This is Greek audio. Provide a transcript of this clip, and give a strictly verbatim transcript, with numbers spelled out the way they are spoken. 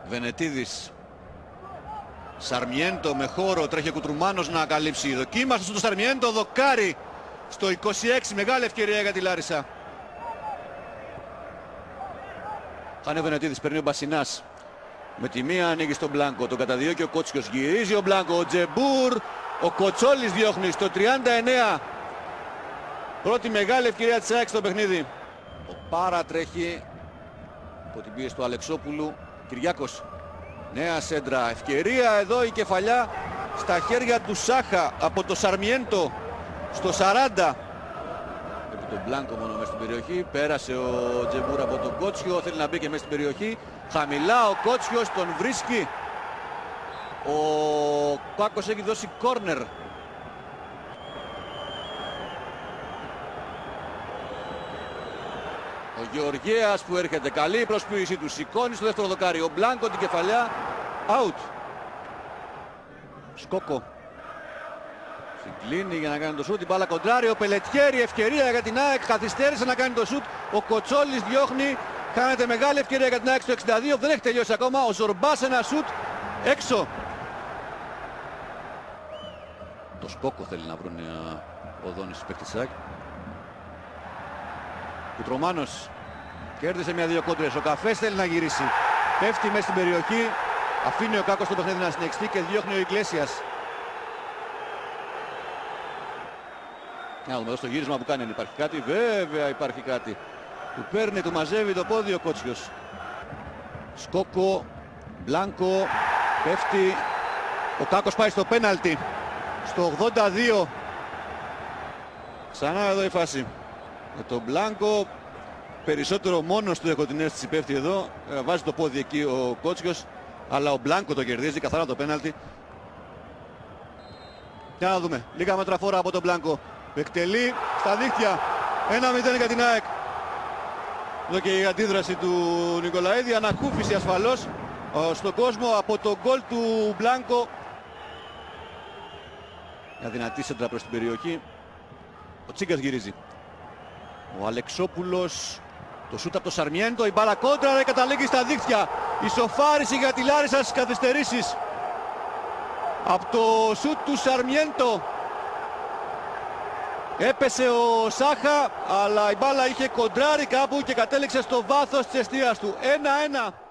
Βενετίδης. Σαρμιέντο με χώρο, τρέχει ο Κουτρουμάνος να καλύψει. Δοκίμασε στο Σαρμιέντο, δοκάρι στο είκοσι έξι, μεγάλη ευκαιρία για τη Λάρισα. Χάνει ο Βενετίδης, παίρνει ο Μπασινάς. Με τη μία ανοίγει στον Μπλάνκο, τον καταδιώκει ο Κότσιος, γυρίζει ο Μπλάνκο, ο Τζεμπούρ, ο Κοτσόλης διώχνει στο τριάντα εννέα. Πρώτη μεγάλη ευκαιρία της ΑΕΚ στο παιχνίδι. Ο Πάρα τρέχει από την πίεση του Αλεξόπουλου. Κυριάκος, νέα σέντρα, ευκαιρία εδώ, η κεφαλιά στα χέρια του Σάχα από το Σαρμιέντο στο σαράντα. Επί τον Μπλάνκο μόνο μέσα στην περιοχή, πέρασε ο Τζεμπούρ από τον Κότσιο, θέλει να μπει και μέσα στην περιοχή. Χαμηλά ο Κότσιος, τον βρίσκει. Ο Πάκος έχει δώσει κόρνερ. Ο Γεωργέας που έρχεται, καλή προσποίηση του, σηκώνει στο δεύτερο δοκάρι. Ο Μπλάνκο την κεφαλιά, out. Σκόκο συγκλίνει για να κάνει το σούτ, η μπάλα κοντράρει. Ο Πελετιέρη, ευκαιρία για την ΑΕΚ, καθυστέρησε να κάνει το σούτ. Ο Κοτσόλης διώχνει, χάνεται μεγάλη ευκαιρία για την ΑΕΚ στο εξήντα δύο, δεν έχει τελειώσει ακόμα. Ο Ζορμπάς ένα σούτ έξω. Το Σκόκο θέλει να βρουν ο Δόνης στους παίκτες της ΑΕΚ. Κουτρομάνος κέρδισε μια-δύο κόντρες. Ο Καφές θέλει να γυρίσει. Πέφτει μέσα στην περιοχή. Αφήνει ο Κάκος το παιχνίδι να συνεχιστεί και διώχνει ο Ιγκλέσιας. Να δούμε εδώ στο γύρισμα που κάνει, υπάρχει κάτι. Βέβαια υπάρχει κάτι. Του παίρνει, του μαζεύει το πόδι ο Κότσιος. Σκόκο, Μπλάνκο, πέφτει. Ο Κάκος πάει στο πέναλτι. Στο ογδόντα δύο. Ξανά εδώ η φάση. Με τον Μπλάνκο περισσότερο μόνος του, έχω την αίσθηση, πέφτει εδώ. Βάζει το πόδι εκεί ο Κότσιος, αλλά ο Μπλάνκο το κερδίζει καθαρά το πέναλτι. Για να δούμε, λίγα μέτρα φόρα από τον Μπλάνκο. Εκτελεί στα δίχτυα. ένα μηδέν για την ΑΕΚ. Εδώ και η αντίδραση του Νικολαίδη, ανακούφιση ασφαλώς στον κόσμο από το γκολ του Μπλάνκο. Μια δυνατή σέντρα προς την περιοχή. Ο Τσίγκας γυρίζει. Ο Αλεξόπουλος, το σούτ από το Σαρμιέντο, η μπάλα κόντρα, καταλήγει στα δίχτυα. Ισοφάριση για τη Λάρισα στις καθυστερήσεις. Από το σούτ του Σαρμιέντο έπεσε ο Σάχα, αλλά η μπάλα είχε κοντράρει κάπου και κατέληξε στο βάθος της εστίας του. ένα ένα.